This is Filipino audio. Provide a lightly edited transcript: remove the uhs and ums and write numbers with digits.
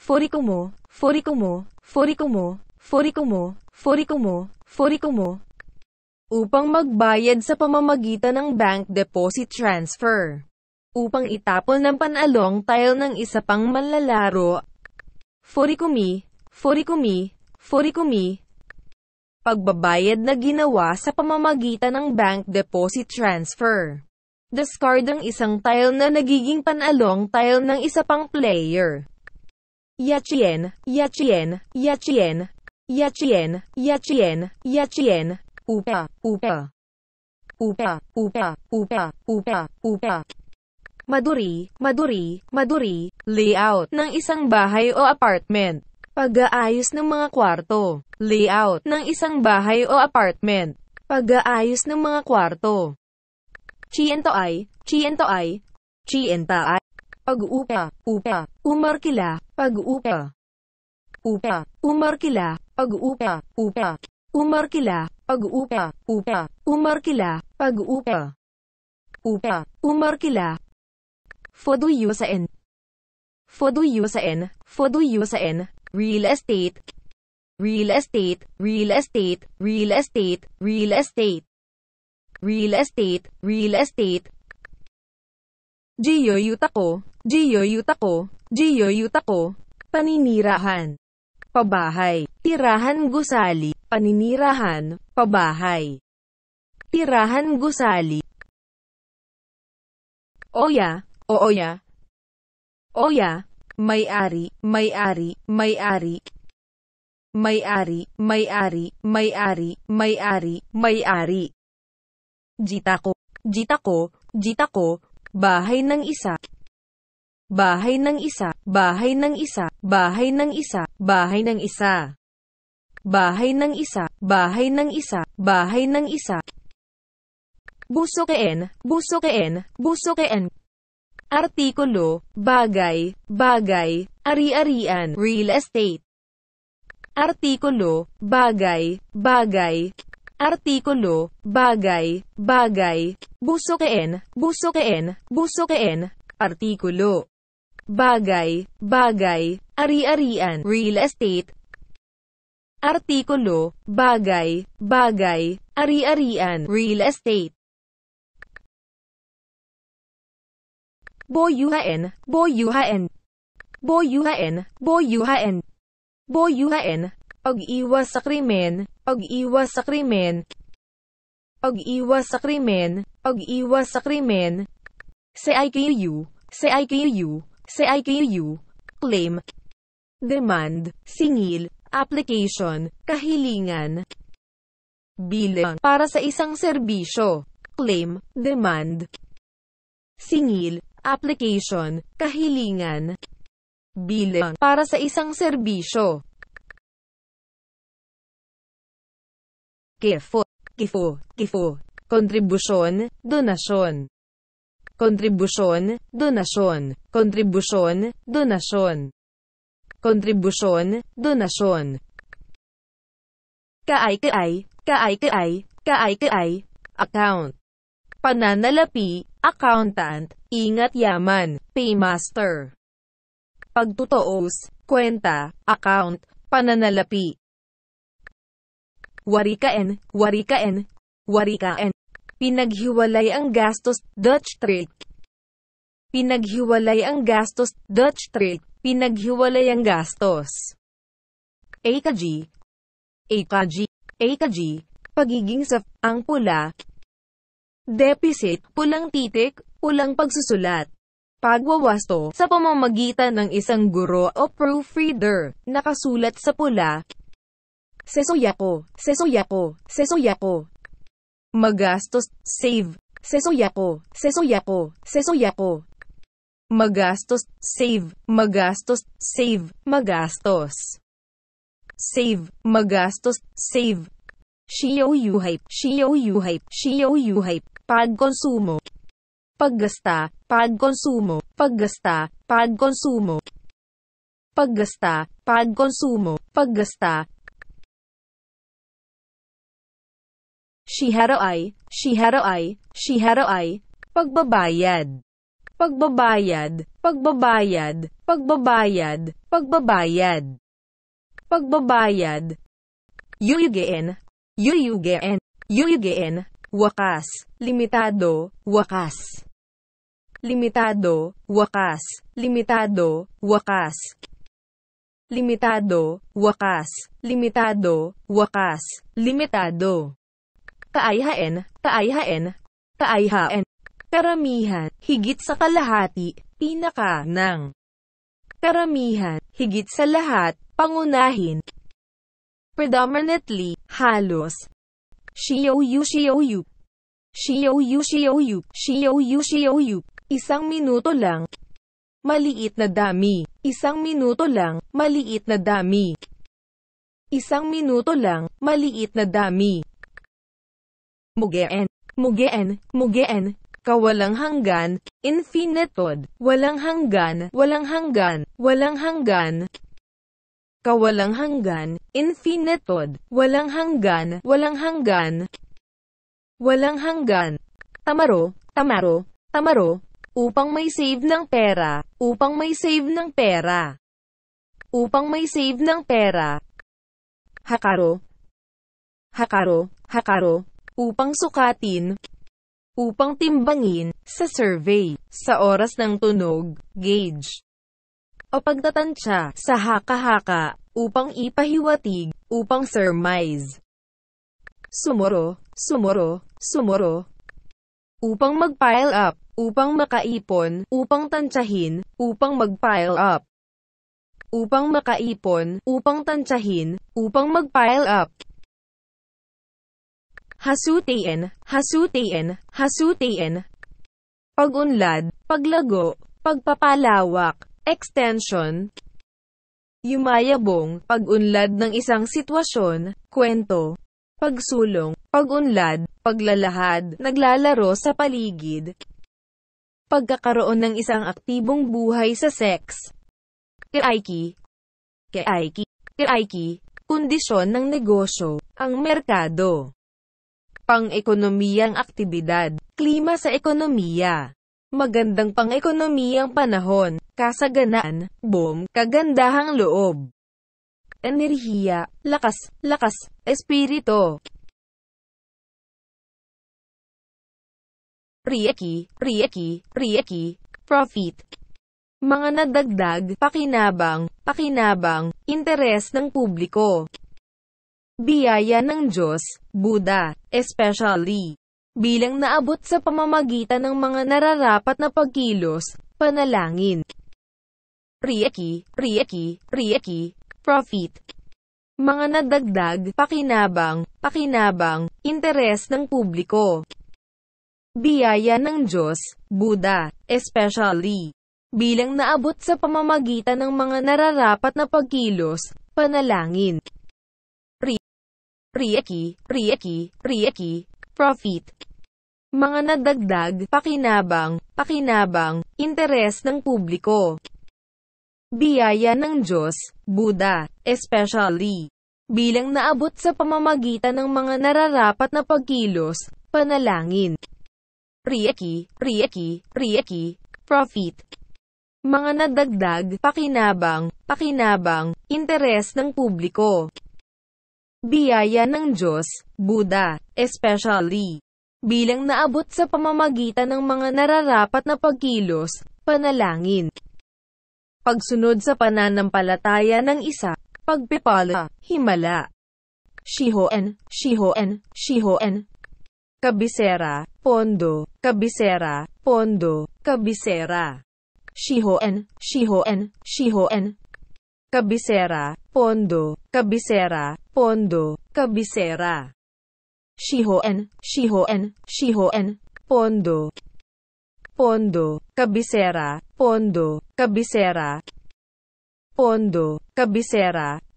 Forikumo, forikumo, forikumo, forikumo, forikumo, forikumo. Upang magbayad sa pamamagitan ng bank deposit transfer. Upang itapon ng panalong tile ng isa pang manlalaro. Forikumi, forikumi, forikumi. Pagbabayad na ginawa sa pamamagitan ng bank deposit transfer. Discard ang isang tile na nagiging panalong tile ng isa pang player. Yachien, yachien, yachien, yachien, yachien, yachien. Upa, upa. Upa, upa, upa, upa, upa. Maduri, maduri, maduri. Layout ng isang bahay o apartment. Pag-aayos ng mga kwarto. Layout ng isang bahay o apartment. Pag-aayos ng mga kwarto. Chiento ay, chiento ay, chienta ay. Pag-upa, upa, umarkila, pag-upa. Upa, umarkila, pag-upa, upa. Umarkila, pag-upa, upa. Umarkila, pag-upa. Upa, umarkila. Foduyusain. Foduyusain, foduyusain. Real estate. Real estate, real estate, real estate, real estate. Real estate, real estate. Gio Yutako, Gio Yutako, Gio Yutako. Paninirahan. Pabahay. Tirahan gusali. Paninirahan. Pabahay. Tirahan gusali. Oya, ooya. Oya. May-ari, may-ari, may-ari. May-ari, may-ari, may-ari, may-ari, may-ari. Jitako, jitako, jitako. Bahay ng isa. Bahay ng isa, bahay ng isa, bahay ng isa, bahay ng isa. Bahay ng isa, bahay ng isa, bahay ng isa. Busokeen, busokeen, busokeen. Artikulo, bagay, bagay, ari-arian, real estate. Artikulo, bagay, bagay. Artikulo, bagay, bagay. Busokeen, busokeen, busokeen. Artikulo. Bagay, bagay, ari-arian, real estate. Artikulo, bagay, bagay, ari-arian, real estate. Boyuhain, boyuhain. Boyuhain, boyuhain. Boyuhain. Pag-iwas sa krimen, pag-iwas sa krimen. Pag-iwas sa krimen, pag-iwas sa krimen. CIQU, CIQU, CIQU. Claim. Demand, singil, application, kahilingan. Bilang para sa isang serbisyo. Claim, demand. Singil, application, kahilingan. Bilang para sa isang serbisyo. Kifo, kifo, kifo. Kontribusyon, donasyon. Kontribusyon, donasyon. Kontribusyon, donasyon. Kontribusyon, donasyon. Kaay-kaay, kaay-kaay, kaay-kaay. Account. Pananalapi, accountant, ingat yaman, paymaster. Pagtutuos, kwenta, account, pananalapi. Warikain, warikain, warikain. Pinaghiwalay ang gastos, Dutch trick. Pinaghiwalay ang gastos, Dutch trick. Pinaghiwalay ang gastos. AKG. AKG. AKG. Pagiging sa ang pula. Deficit, pulang titik, pulang pagsusulat. Pagwawasto, sa pamamagitan ng isang guro o proofreader, nakasulat sa pula. Sesoyako, sesoyako, sesoyako. Magastos, save. Sesoyako, sesoyako, sesoyako. Magastos, save. Magastos, save. Magastos. Save. Magastos, save. Shiyou-yuhype, shiyou-yuhype, shiyou-yuhype. Pagkonsumo. Paggasta, pagkonsumo. Paggasta, pagkonsumo. Paggasta, pagkonsumo. Paggasta. Shiharo ay, shiharo ay, shiharo ay. Pagbabayad. pagbabayad, pagbabayad, pagbabayad, pagbabayad, pagbabayad, yuyugin, yuyugin, yuyugin, wakas, limitado, wakas, limitado, wakas, limitado, wakas, limitado, wakas, limitado, wakas, limitado, kaayhain, kaayhain, kaayhain, karamihan, higit sa kalahati, pinaka ng, karamihan, higit sa lahat, pangunahin, predominantly, halos, shiyou, shiyou, shiyou, shiyou, shiyou, shiyou, isang minuto lang, maliit na dami, isang minuto lang, maliit na dami, isang minuto lang, maliit na dami, mugeen, mugeen, mugeen, kawalang hanggan, infinitod, walang hanggan, walang hanggan, walang hanggan, kawalang hanggan, infinitod, walang hanggan, walang hanggan, walang hanggan, tamaro, tamaro, tamaro, upang may save ng pera, upang may save ng pera, upang may save ng pera, hakaro, hakaro, hakaro, upang sukatin, upang timbangin, sa survey, sa oras ng tunog, gauge, o pagtatansya, sa haka-haka, upang ipahiwatig, upang surmise, sumuro, sumuro, sumuro, upang mag-pile up, upang makaipon, upang tansyahin, upang mag-pile up, upang makaipon, upang tansyahin, upang mag-pile up, hasutain, hasutain, hasutain, pag-unlad, paglago, pagpapalawak, extension, yumayabong, pag-unlad ng isang sitwasyon, kwento, pagsulong, pag-unlad, paglalahad, naglalaro sa paligid, pagkakaroon ng isang aktibong buhay sa sex, kaiki, kaiki, kaiki, kondisyon ng negosyo, ang merkado, pang-ekonomiyang aktibidad, klima sa ekonomiya, magandang pang-ekonomiyang panahon, kasaganaan, boom, kagandahang loob, enerhiya, lakas, lakas, espiritu, rieki, rieki, rieki, profit, mga nadagdag, pakinabang, pakinabang, interes ng publiko, biyaya ng Diyos, Buddha, especially, bilang naabot sa pamamagitan ng mga nararapat na pagkilos, panalangin, rieki, rieki, rieki, profit, mga nadagdag, pakinabang, pakinabang, interes ng publiko, biyaya ng Diyos, Buddha, especially, bilang naabot sa pamamagitan ng mga nararapat na pagkilos, panalangin, rieki, rieki, rieki, profit, mga nadagdag, pakinabang, pakinabang, interes ng publiko, biyaya ng Diyos, Buddha, especially, bilang naabot sa pamamagitan ng mga nararapat na pagkilos, panalangin, rieki, rieki, rieki, profit, mga nadagdag, pakinabang, pakinabang, interes ng publiko, biyaya ng Diyos, Buddha, especially, bilang naabot sa pamamagitan ng mga nararapat na pagkilos, panalangin, pagsunod sa pananampalataya ng isa, pagpipala, himala, shihoen, shihoen, shihoen, kabisera, pondo, kabisera, pondo, kabisera, shihoen, shihoen, shihoen, kabisera, pondo, kabisera, pondo, kabisera, shihoen, shihoen, shihoen, pondo, pondo, kabisera, pondo, kabisera, pondo, kabisera,